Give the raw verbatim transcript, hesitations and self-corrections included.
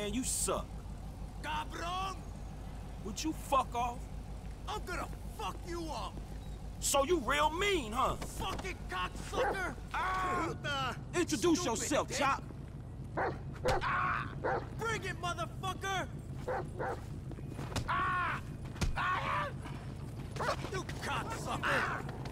man, you suck. Cabron! Would you fuck off? I'm gonna fuck you up! So you real mean, huh? Fucking cocksucker! Ah! Introduce Stupid yourself, dick. Chop. Ah! Bring it, motherfucker! Ah! Ah! You cocksucker!